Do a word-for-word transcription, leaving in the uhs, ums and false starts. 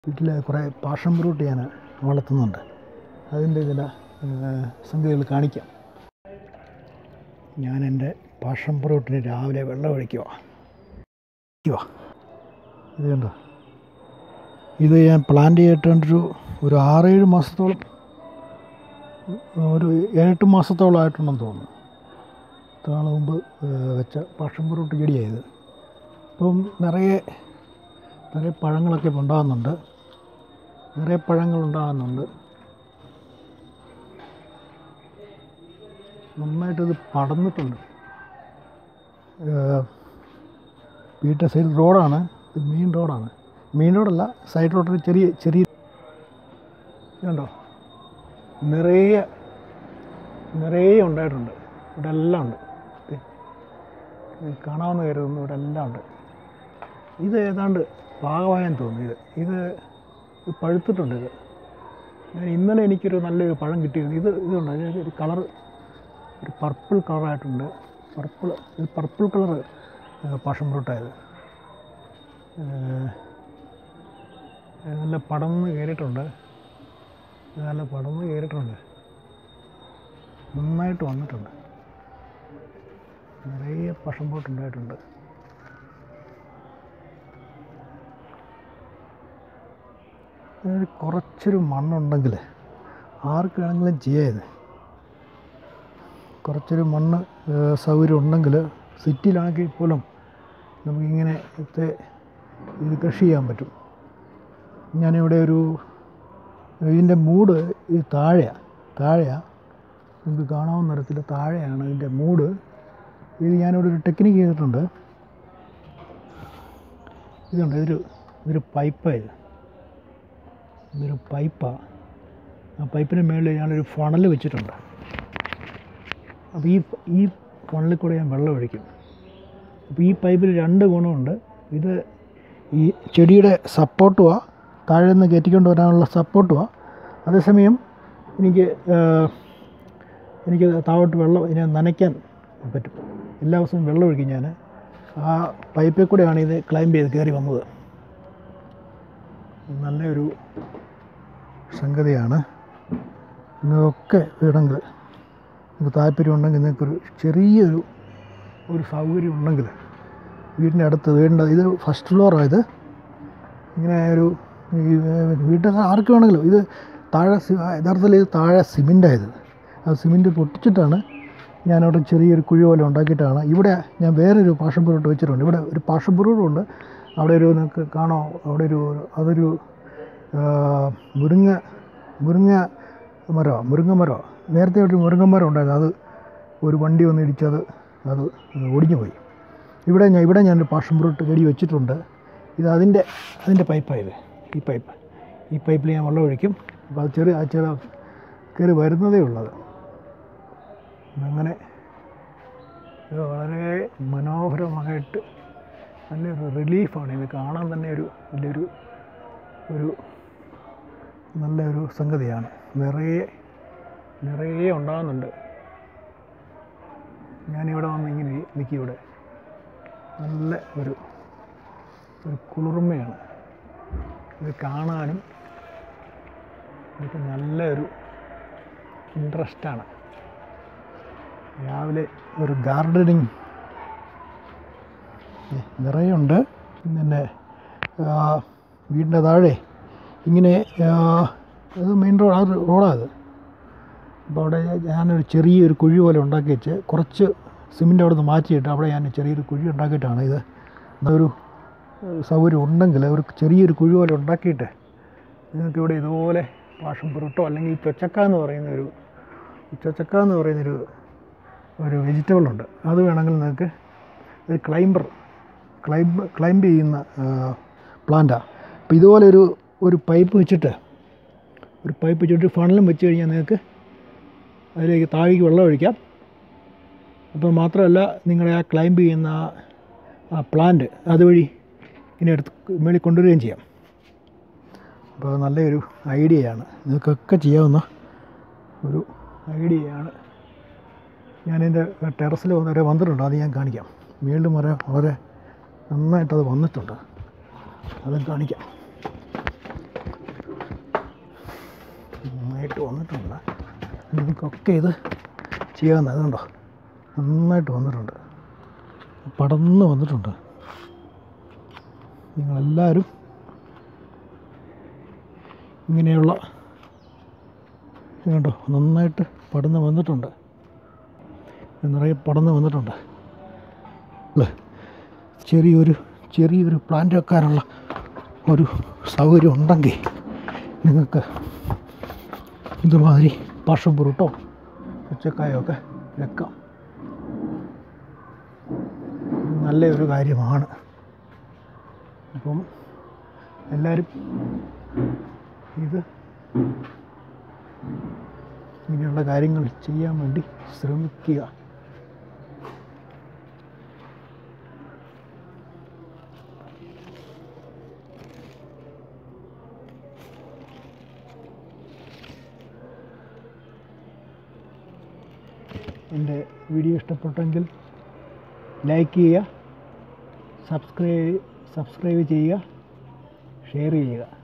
വീട്ടിൽ കുറേ passion fruit ഞാൻ വളർത്തുന്നുണ്ട്. അതിൻ്റെ ചില സംഗതികൾ കാണിക്കാം. ഞാൻ എൻ്റെ പാഷൻ ഫ്രൂട്ടിന് രാവിലെ വെള്ളം ഒഴിക്കുക. ഇത് കണ്ടോ, ഇത് ഞാൻ പ്ലാന്റ് ചെയ്തിട്ടൊരു ഒരു ആറേഴ് മാസത്തോളം ഒരു ഏഴെട്ട് മാസത്തോളമായിട്ടുണ്ടെന്ന് തോന്നുന്നു. ഇത്ര നാൾ മുമ്പ് വെച്ച പാഷൻ ഫ്രൂട്ട് ചെടിയായത്. ഇപ്പം നിറയെ നിറയെ പഴങ്ങളൊക്കെ ഇപ്പോൾ ഉണ്ടാകുന്നുണ്ട്. നിറയെ പഴങ്ങളുണ്ടാകുന്നുണ്ട്. നന്നായിട്ടിത് പടർന്നിട്ടുണ്ട്. വീട്ടിലെ സൈഡ് റോഡാണ്, ഇത് മെയിൻ റോഡാണ്. മെയിൻ റോഡല്ല, സൈഡ് റോഡിൽ ചെറിയ ചെറിയ ഇതുണ്ടോ, നിറയെ നിറയെ ഉണ്ടായിട്ടുണ്ട്. ഇവിടെ എല്ലാം ഉണ്ട്. കാണാവുന്ന കരുതുന്നു, ഇവിടെ എല്ലാം ഉണ്ട്. ഇത് ഏതാണ്ട് പാകമായെന്ന് തോന്നുന്നു. ഇത് ഇത് പഴുത്തിട്ടുണ്ട്. ഇത് ഞാൻ ഇന്നലെ എനിക്കൊരു നല്ലൊരു പഴം കിട്ടിയിരുന്നു. ഇത് ഇതുണ്ട്, അതിന് ഒരു കളർ, ഒരു പർപ്പിൾ കളറായിട്ടുണ്ട്. പർപ്പിൾ ഇത് പർപ്പിൾ കളർ പാഷൻ ഫ്രൂട്ടായത്. നല്ല പടർന്ന് കയറിയിട്ടുണ്ട്. നല്ല പടർന്ന് കയറിയിട്ടുണ്ട്. നന്നായിട്ട് വന്നിട്ടുണ്ട്. നിറയെ പാഷൻ ഫ്രൂട്ട് ഉണ്ടായിട്ടുണ്ട്. കുറച്ചൊരു മണ്ണുണ്ടെങ്കിൽ ആർക്ക് വേണമെങ്കിലും ചെയ്യാത്. കുറച്ചൊരു മണ്ണ് സൗകര്യം ഉണ്ടെങ്കിൽ സിറ്റിയിലാണെങ്കിൽ പോലും നമുക്കിങ്ങനെ ഇത് കൃഷി ചെയ്യാൻ പറ്റും. ഞാനിവിടെ ഒരു ഇതിൻ്റെ മൂട് ഇത് താഴെയാണ് താഴെയാണ് നിങ്ങൾക്ക് കാണാവുന്ന തരത്തിൽ താഴെയാണ് ഇതിൻ്റെ മൂട്. ഇത് ഞാനിവിടെ ഒരു ടെക്നിക്ക് ചെയ്തിട്ടുണ്ട്. ഇതുണ്ട്, ഇതൊരു ഇതൊരു പൈപ്പാണ്. ഇത് ഇതൊരു പൈപ്പാണ്. ആ പൈപ്പിന് മുകളിൽ ഞാനൊരു ഫണൽ വെച്ചിട്ടുണ്ട്. അപ്പോൾ ഈ ഈ ഫണലിൽ കൂടെ ഞാൻ വെള്ളം ഒഴിക്കും. അപ്പോൾ ഈ പൈപ്പിൽ രണ്ട് ഗുണമുണ്ട്. ഇത് ഈ ചെടിയുടെ സപ്പോർട്ടുമാണ്, താഴെ നിന്ന് കയറ്റിക്കൊണ്ട് വരാനുള്ള സപ്പോർട്ടുമാണ്. അതേസമയം എനിക്ക് എനിക്ക് താഴോട്ട് വെള്ളം ഇതിനെ നനയ്ക്കാൻ പറ്റും. എല്ലാ ദിവസവും വെള്ളം ഒഴിക്കും ഞാൻ. ആ പൈപ്പിൽ കൂടെയാണ് ഇത് ക്ലൈംബ് ചെയ്ത് കയറി വന്നത്. നല്ലൊരു സംഗതിയാണ്. നിങ്ങൾക്കൊക്കെ വേണമെങ്കിൽ നിങ്ങൾക്ക് താല്പര്യമുണ്ടെങ്കിൽ നിങ്ങൾക്കൊരു ചെറിയൊരു ഒരു സൗകര്യം ഉണ്ടെങ്കിൽ വീടിൻ്റെ അടുത്ത് വീടിൻ്റെ ഇത് ഫസ്റ്റ് ഫ്ലോറായത്. ഇങ്ങനെ ഒരു ഈ വീട്ടിൽ ആർക്ക് വേണമെങ്കിലും ഇത് താഴെ യഥാർത്ഥത്തിൽ ഇത് താഴെ സിമെൻ്റായത്. ആ സിമെൻറ്റ് പൊട്ടിച്ചിട്ടാണ് ഞാനവിടെ ചെറിയൊരു കുഴി പോലെ ഉണ്ടാക്കിയിട്ടാണ്. ഇവിടെ ഞാൻ വേറൊരു പാഷൻ ഫ്രൂട്ട് വെച്ചിട്ടുണ്ട്. ഇവിടെ ഒരു പാഷൻ ഫ്രൂട്ടുണ്ട്. അവിടെ ഒരു നിങ്ങൾക്ക് കാണോ, അവിടെ ഒരു അതൊരു മുരിങ്ങ മുരിങ്ങ മരമാണ് മുരിങ്ങ മരമാണ് നേരത്തെ ഒരു മുരിങ്ങ മരം ഉണ്ടായിരുന്നു. അത് ഒരു വണ്ടി വന്ന് ഇടിച്ചത് അത് ഒടിഞ്ഞു പോയി. ഇവിടെ ഞാൻ ഇവിടെ ഞാനൊരു പാഷൻ ഫ്രൂട്ട് ചെടി വെച്ചിട്ടുണ്ട്. ഇത് അതിൻ്റെ അതിൻ്റെ പൈപ്പായത്. ഈ പൈപ്പ് ഈ പൈപ്പിൽ ഞാൻ വെള്ളം ഒഴിക്കും. അപ്പോൾ അത് ചെറിയ ആ ചെറിയ കയറി വരുന്നതേ ഉള്ളത്. അങ്ങനെ ഇത് വളരെ മനോഹരമായിട്ട് നല്ലൊരു റിലീഫാണ്. ഇത് കാണാൻ തന്നെ ഒരു വലിയൊരു ഒരു നല്ലൊരു സംഗതിയാണ്. നിറയെ നിറയെ ഉണ്ടാകുന്നുണ്ട്. ഞാനിവിടെ വന്ന് ഇങ്ങനെ നിൽക്കും. ഇവിടെ നല്ല ഒരു ഒരു കുളിർമയാണ്. ഇത് കാണാനും എനിക്ക് നല്ലൊരു ഇൻട്രസ്റ്റാണ്. രാവിലെ ഒരു ഗാർഡനിങ് നിറയുണ്ട്. പിന്നെ വീടിൻ്റെ താഴെ ഇങ്ങനെ അത് മെയിൻ റോഡ്, ആ റോഡാണ്. അപ്പോൾ അവിടെ ഞാനൊരു ചെറിയൊരു കുഴി പോലെ ഉണ്ടാക്കി വെച്ച് കുറച്ച് സിമെൻ്റ് അവിടെ നിന്ന് മാറ്റിയിട്ട് അവിടെ ഞാൻ ചെറിയൊരു കുഴി ഉണ്ടാക്കിയിട്ടാണ് ഇത്. ഒരു സൗകര്യം ഉണ്ടെങ്കിൽ ഒരു ചെറിയൊരു കുഴി പോലെ ഉണ്ടാക്കിയിട്ട് നിങ്ങൾക്കിവിടെ ഇതുപോലെ പാഷൻ ഫ്രൂട്ടോ അല്ലെങ്കിൽ ഈ ചൊച്ചക്ക എന്ന് പറയുന്നൊരു ചൊച്ചക്ക എന്ന് പറയുന്നൊരു ഒരു വെജിറ്റബിളുണ്ട്. അത് വേണമെങ്കിൽ നിങ്ങൾക്ക് ഒരു ക്ലൈംബർ ക്ലൈംബ് ക്ലൈംബ് ചെയ്യുന്ന പ്ലാന്റാണ്. അപ്പോൾ ഇതുപോലെ ഒരു ഒരു പൈപ്പ് വെച്ചിട്ട് ഒരു പൈപ്പ് വെച്ചിട്ട് ഫണലും വെച്ച് കഴിഞ്ഞാൽ നിങ്ങൾക്ക് അതിലേക്ക് താഴേക്ക് വെള്ളം ഒഴിക്കാം. അപ്പോൾ മാത്രമല്ല നിങ്ങളുടെ ആ ക്ലൈംബ് ചെയ്യുന്ന ആ പ്ലാന്റ് അതുവഴി ഇനി എടുത്ത് മേളിൽ കൊണ്ടുവരികയും ചെയ്യാം. അപ്പോൾ നല്ലൊരു ഐഡിയയാണ്. നിങ്ങൾക്കൊക്കെ ചെയ്യാവുന്ന ഒരു ഐഡിയയാണ്. ഞാനെൻ്റെ ടെറസിൽ വരെ വന്നിട്ടുണ്ട്. അത് ഞാൻ കാണിക്കാം. വീണ്ടും വരെ വളരെ നന്നായിട്ടത് വന്നിട്ടുണ്ട്. അതും കാണിക്കാം. വന്നിട്ടുണ്ട്. നിങ്ങൾക്കൊക്കെ ഇത് ചെയ്യാവുന്നത് അതുകൊണ്ടോ നന്നായിട്ട് വന്നിട്ടുണ്ട്, പടർന്ന് വന്നിട്ടുണ്ട്. നിങ്ങളെല്ലാവരും ഇങ്ങനെയുള്ള കണ്ടോ നന്നായിട്ട് പടർന്ന് വന്നിട്ടുണ്ട്, നിറയെ പടർന്ന് വന്നിട്ടുണ്ട്. അല്ലേ, ചെറിയൊരു ചെറിയൊരു പ്ലാന്റ് വെക്കാനുള്ള ഒരു സൗകര്യം ഉണ്ടെങ്കിൽ നിങ്ങൾക്ക് ഇതുമാതിരി പാഷൻ ഫ്രൂട്ടോ പച്ചക്കായൊക്കെ വെക്കാം. നല്ലൊരു കാര്യമാണ്. അപ്പം എല്ലാവരും ഇത് ഇങ്ങനെയുള്ള കാര്യങ്ങൾ ചെയ്യാൻ വേണ്ടി ശ്രമിക്കുക. എൻ്റെ വീഡിയോ ഇഷ്ടപ്പെട്ടെങ്കിൽ ലൈക്ക് ചെയ്യുക, സബ്സ്ക്രൈബ് സബ്സ്ക്രൈബ് ചെയ്യുക, ഷെയർ ചെയ്യുക.